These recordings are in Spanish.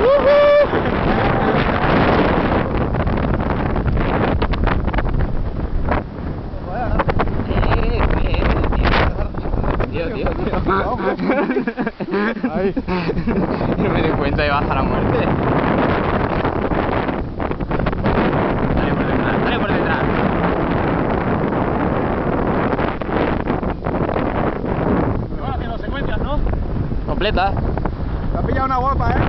Tío. Ahí. No me di cuenta y baja la muerte. Dale por detrás. Van haciendo secuencias, ¿no? Completa. Te ha pillado una guapa, ¿eh?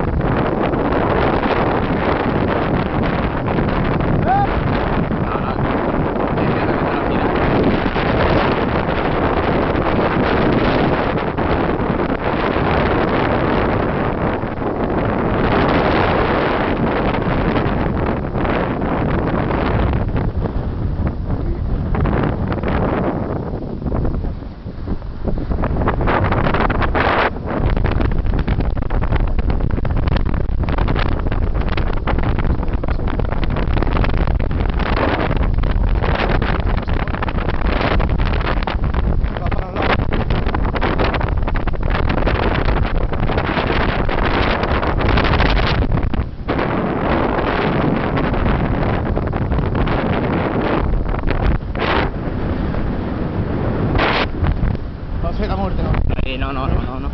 La muerte, ¿no? No.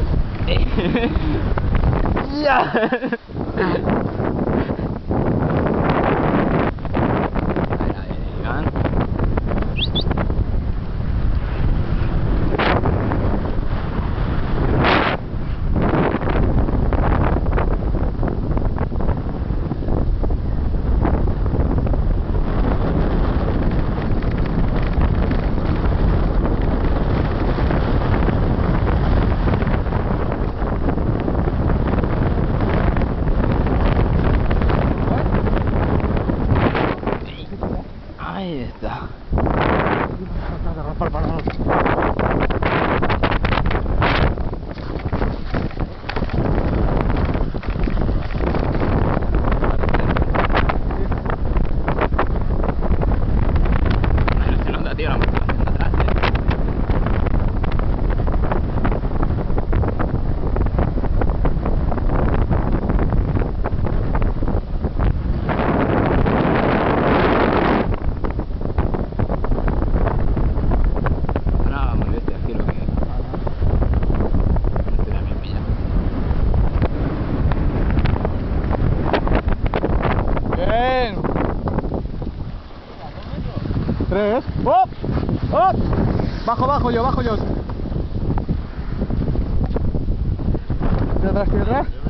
Ya. Ahí está. No se nota, tío, la motivación de atrás, Bien. 3. ¡Hop! ¡Hop! Bajo yo. Tira atrás.